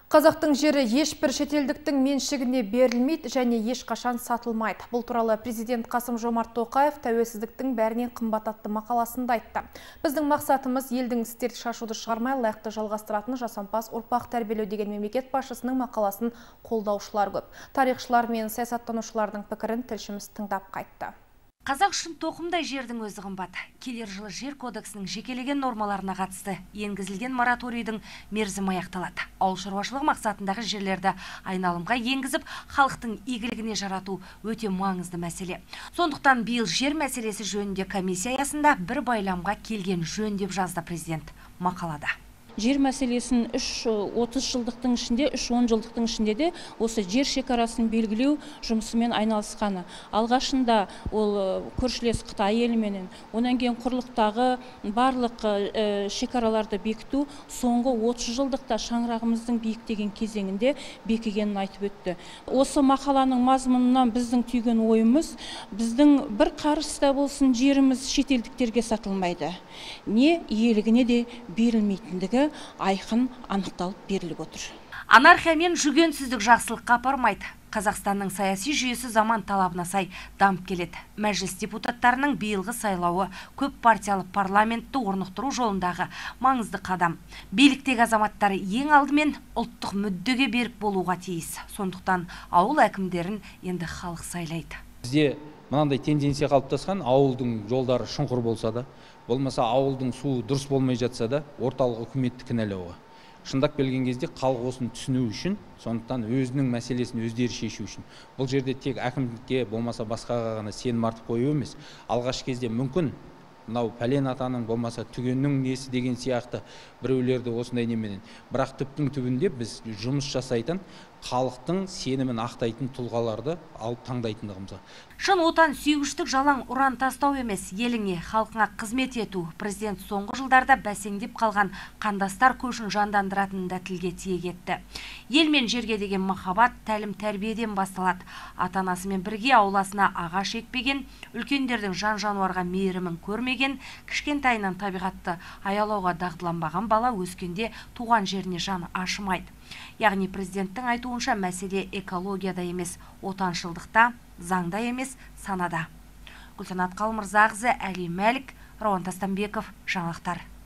Қазақтың жері ешбір шетелдіктің меншігіне берілмейді және ешқашан сатылмайды. Бұл туралы президент Қасым-Жомарт Тоқаев тәуелсіздіктің бәрінен қымбат атты мақаласында айтты. Біздің мақсатымыз елдің істерді шашуды шығармай лайықты жалғастыратын жасампаз ұрпақ тәрбиелеу деген мемлекет басшысының мақаласын қолдаушылар көп. Тарихшылар мен саясаттанушылардың пікірін тілшіміз тыңдап қайтты. Қазақ үшін тоқымдай жердің өзі қымбат. Келер жылы жер кодексінің жекелеген нормаларына қатысты енгізілген мораторийдің мерзімі аяқталады. Ауыл шаруашылығы мақсатындағы жерлерді айналымға енгізіп, халықтың игілігіне жарату өте маңызды мәселе. Сондықтан биыл жер мәселесі жөнінде комиссия аясында бір байламға келген жөн деп жазды президент мақалада. Жер мәселесін 30 жылдықтың ішінде, 10 жылдықтың ішінде де осы жер шекарасын белгілеу жұмысымен айналысқаны. Алғашында ол көршілес Қытай еліменен, онан кейін құрлықтағы барлық шекараларды бекіту соңғы 30 жылдықта шаңырағымыздың биіктеген кезеңінде бекігенін айтып өтті. Осы мақаланың мазмұнынан біздің түйген ойымыз, біздің бір қарыста болсын жеріміз шетелдіктерге сатылмайды. Не иелігіне де берілмейтіндігі айқын анықталып беріліп отыр. Анархия мен жүгенсіздік жақсылыққа апармайды. Қазақстанның саяси жүйесі заман талабына сай дамып келеді. Мәжіліс депутаттарының биылғы сайлауы көп партиялы парламентті орнықтыру жолындағы маңызды қадам. Биліктегі азаматтары ең алдымен ұлттық мүддеге берік болуға тиіс. Сондықтан ауыл әкімдерін енді халық сайлайды. Бізде мынандай тенденция қалыптасқан, ауылдың жолдары шұңқыр болса да, болмаса ауылдың суы дұрыс болмай жатса да, орталық үкіметті кінәлауға. Шындап келген кезде халық осыны түсіну үшін, сондықтан өзінің мәселесін өздері шешу үшін. Бұл жерде тек әкімдікке болмаса басқаға ғана сенім артып қою емес. Алғашқы кезде мүмкін мынау пәлен атаның болмаса түгеннің несі деген сияқты біреулерді осындай неменен. Бірақ түптің түбінде біз жұмыс жасайтын, халықтың сенімін ақтайтын тұлғаларды алып таңдайтындығымызға. Шын отан сүйгіштік жалаң ұран тастау емес, еліңе, халқыңа қызмет ету. Президент соңғы жылдарда бәсеңдеп қалған қандастар көшін жандандыратынын да тілге тиек етті. Ел мен жерге деген махаббат тәлім тәрбиеден басталады. Ата-анасымен бірге ауласына ағаш екпеген, үлкендердің жан-жануарға мейірімін көрмеген, кішкентайынан табиғатты аялауға дағдыланбаған бала өскенде туған жеріне жан ашымайды. Яғни президенттің айтуынша мәселе экологияда емес, отаншылдықта, заңда емес, санада. Гүлсанат Қалмырзақызы, Әли Мәлік, Рауан Тастанбеков, жаңалықтар.